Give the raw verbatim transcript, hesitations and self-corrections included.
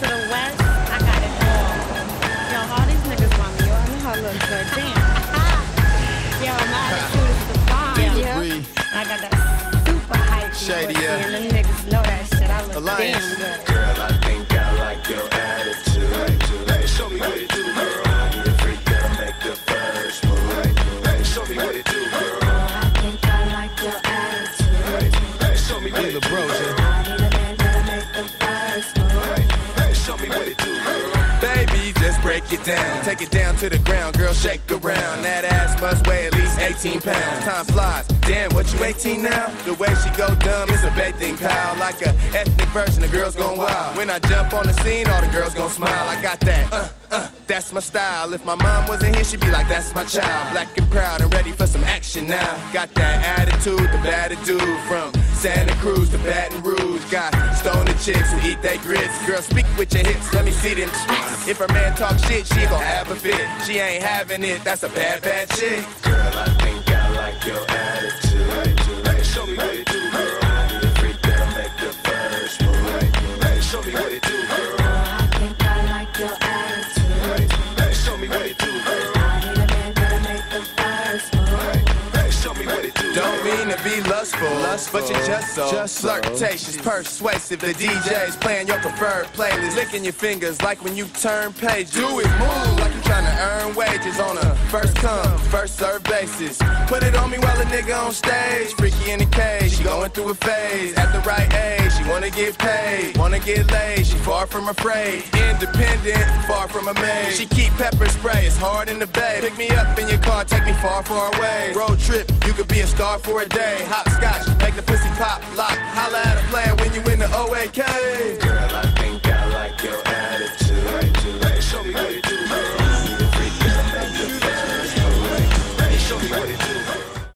to the west, I got it all. Yo, all these niggas want me. Yo, I know how I look good. Damn. Yo, my attitude is the bomb. DLabrie. I got that super hype. Shady, pussy, yeah. and them niggas know that shit. I look Alliance. damn good. Girl, I think I like your attitude. Hey, show me what it do, girl. You the freak that'll make the first move. Hey, show me what it do, girl. I think I like your attitude. Hey, show me what Hey, it do, LeBron, girl. I need a man that'll make the first move. Hey, show me what it do, girl. Baby, just break it down. Take it down to the ground, girl, shake around. That ass must weigh at least eighteen pounds. Time flies. Damn, what, you eighteen now? The way she go dumb is a bathing pal. Like a ethnic version, the girls gon' wild. When I jump on the scene, all the girls gon' smile. I got that, uh, uh, that's my style. If my mom wasn't here, she'd be like, that's my child. Black and proud and ready for some action now. Got that attitude, the bad dude. From Santa Cruz to Baton Rouge. Got stoner chicks who eat they grits. Girl, speak with your hips, let me see them. If her man talk shit, she gon' have a fit. She ain't having it, that's a bad, bad chick. Girl, I think I like your attitude. Hey, show me what it do, girl. You the freak that'll make the first move. Hey, show me what it do, girl. I think I like your attitude. Hey, show me what it do, girl. I need a man that'll make the first move. Hey, show me what it do. Don't mean to be lustful, but you're just so Just so. flirtatious, persuasive. The D J's playing your preferred playlist, licking your fingers like when you turn page. Do it, move like you trying to earn wages on a first come, first serve basis. Put it on me while a nigga on stage, freaky in the cage. She going through a phase at the right age. She wanna get paid, wanna get laid. She far from afraid, independent, far from a maid. She keep pepper spray, it's hard in the bay. Pick me up in your car, take me far, far away. Road trip, you could be a star for a day. Hopscotch, make the pussy pop, lock. Holla at a player when you in the O A K. Girl,